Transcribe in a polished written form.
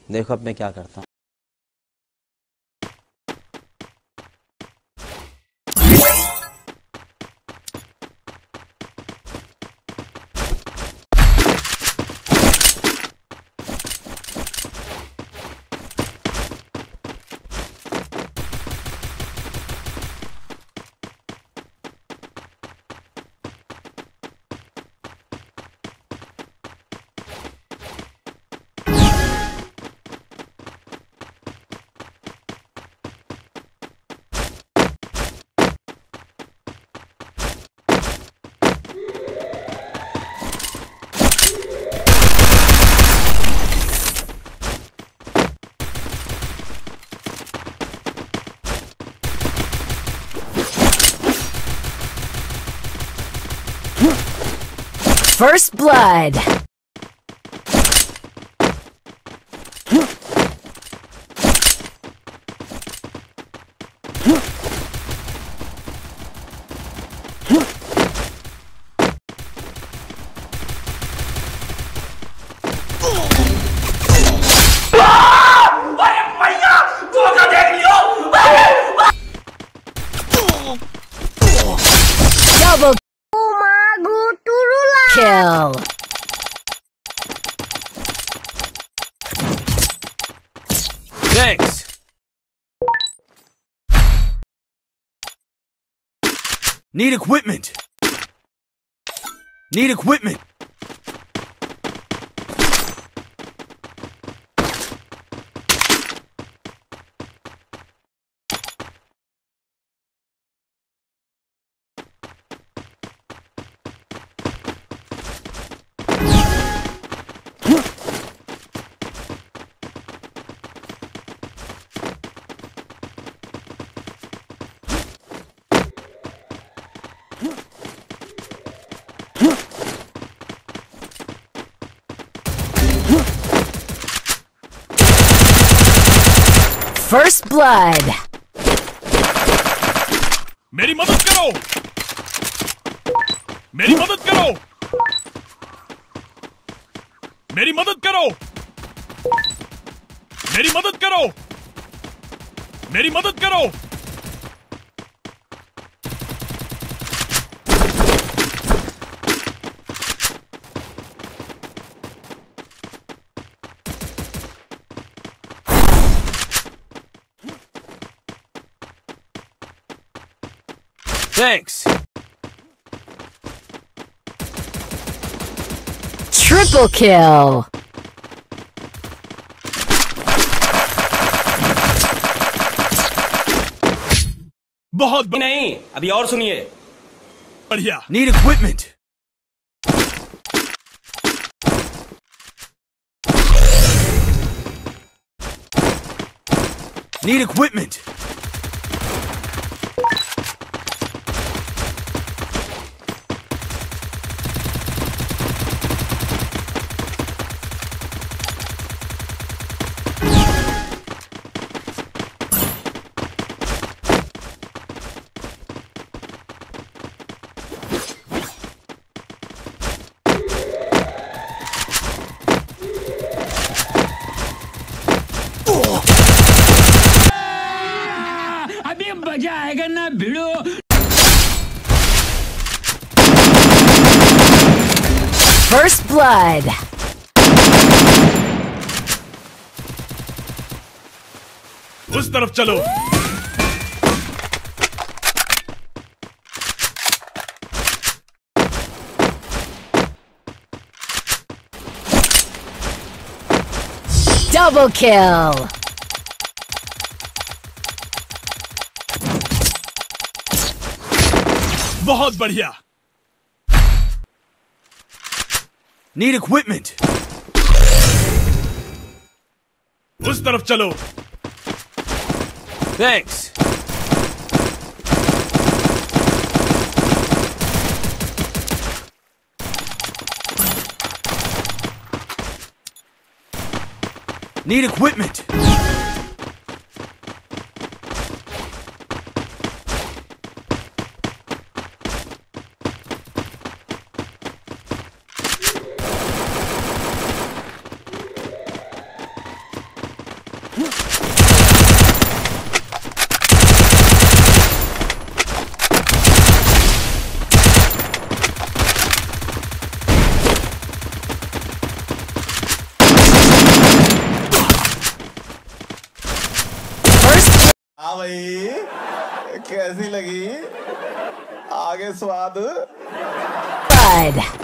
देखो अब मैं क्या करता हूँ। First blood. Double kill. Thanks. Need equipment. Need equipment. First blood. मेरी मदद करो. मेरी मदद करो. मेरी मदद करो. मेरी मदद करो. मेरी मदद करो. Thanks. Triple kill. बहुत नहीं, अभी और सुनिए। बढ़िया. Need equipment. Need equipment. अभी मजा आएगा ना भिड़ो। First blood. उस तरफ चलो. Double kill. बहुत बढ़िया. Need equipment. उस तरफ चलो. Thanks. Need equipment. भाई, कैसी लगी? आगे स्वाद। Blood.